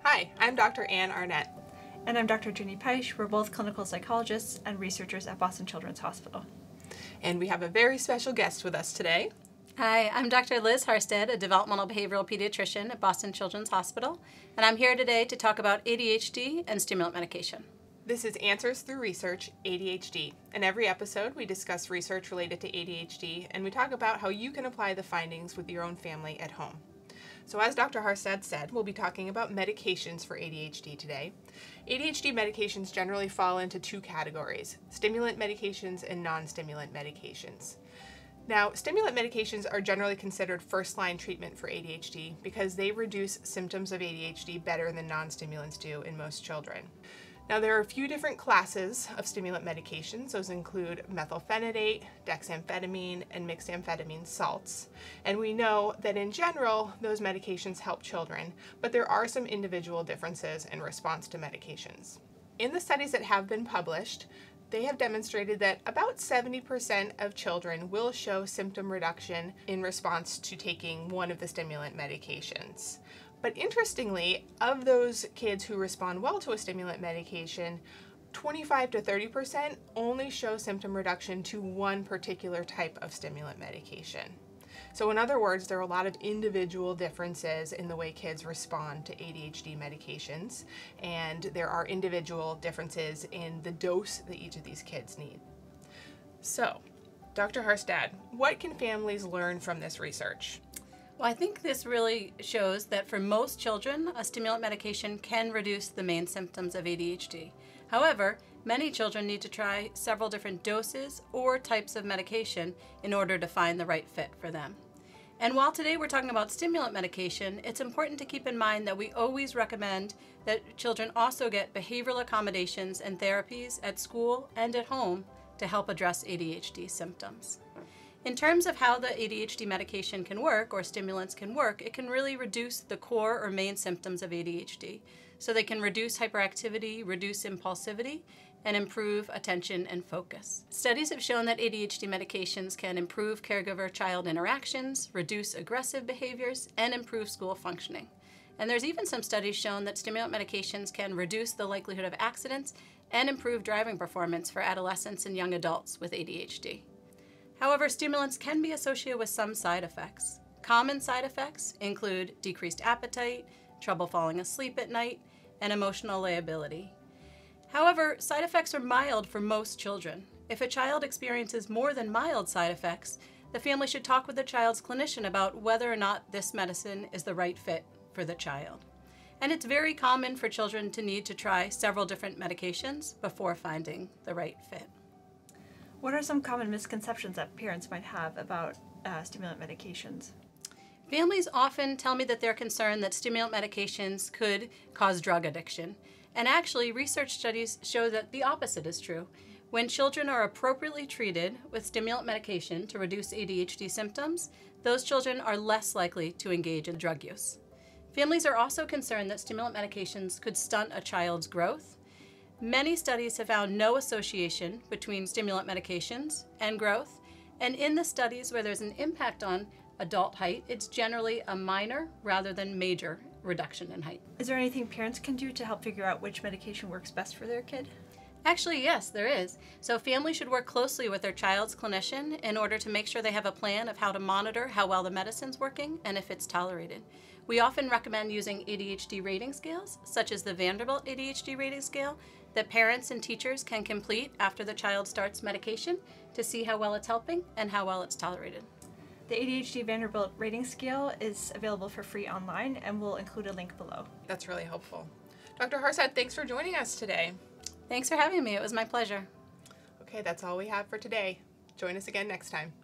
Hi, I'm Dr. Ann Arnett. And I'm Dr. Ginny Peisch. We're both clinical psychologists and researchers at Boston Children's Hospital. And we have a very special guest with us today. Hi, I'm Dr. Liz Harstad, a developmental behavioral pediatrician at Boston Children's Hospital, and I'm here today to talk about ADHD and stimulant medication. This is Answers Through Research, ADHD. In every episode, we discuss research related to ADHD, and we talk about how you can apply the findings with your own family at home. So as Dr. Harstad said, we'll be talking about medications for ADHD today. ADHD medications generally fall into two categories, stimulant medications and non-stimulant medications. Now, stimulant medications are generally considered first-line treatment for ADHD because they reduce symptoms of ADHD better than non-stimulants do in most children. Now, there are a few different classes of stimulant medications. Those include methylphenidate, dexamphetamine, and mixed amphetamine salts. And we know that in general, those medications help children, but there are some individual differences in response to medications. In the studies that have been published, they have demonstrated that about 70% of children will show symptom reduction in response to taking one of the stimulant medications. But interestingly, of those kids who respond well to a stimulant medication, 25 to 30% only show symptom reduction to one particular type of stimulant medication. So in other words, there are a lot of individual differences in the way kids respond to ADHD medications, and there are individual differences in the dose that each of these kids need. So, Dr. Harstad, what can families learn from this research? Well, I think this really shows that for most children, a stimulant medication can reduce the main symptoms of ADHD. However, many children need to try several different doses or types of medication in order to find the right fit for them. And while today we're talking about stimulant medication, it's important to keep in mind that we always recommend that children also get behavioral accommodations and therapies at school and at home to help address ADHD symptoms. In terms of how the ADHD medication can work, or stimulants can work, it can really reduce the core or main symptoms of ADHD. So they can reduce hyperactivity, reduce impulsivity, and improve attention and focus. Studies have shown that ADHD medications can improve caregiver-child interactions, reduce aggressive behaviors, and improve school functioning. And there's even some studies shown that stimulant medications can reduce the likelihood of accidents and improve driving performance for adolescents and young adults with ADHD. However, stimulants can be associated with some side effects. Common side effects include decreased appetite, trouble falling asleep at night, and emotional liability. However, side effects are mild for most children. If a child experiences more than mild side effects, the family should talk with the child's clinician about whether or not this medicine is the right fit for the child. And it's very common for children to need to try several different medications before finding the right fit. What are some common misconceptions that parents might have about stimulant medications? Families often tell me that they're concerned that stimulant medications could cause drug addiction. And actually, research studies show that the opposite is true. When children are appropriately treated with stimulant medication to reduce ADHD symptoms, those children are less likely to engage in drug use. Families are also concerned that stimulant medications could stunt a child's growth. Many studies have found no association between stimulant medications and growth, and in the studies where there's an impact on adult height, it's generally a minor rather than major reduction in height. Is there anything parents can do to help figure out which medication works best for their kid? Actually, yes, there is. So families should work closely with their child's clinician in order to make sure they have a plan of how to monitor how well the medicine's working and if it's tolerated. We often recommend using ADHD rating scales, such as the Vanderbilt ADHD rating scale, that parents and teachers can complete after the child starts medication to see how well it's helping and how well it's tolerated. The ADHD Vanderbilt rating scale is available for free online, and we'll include a link below. That's really helpful. Dr. Harstad, thanks for joining us today. Thanks for having me. It was my pleasure. Okay, that's all we have for today. Join us again next time.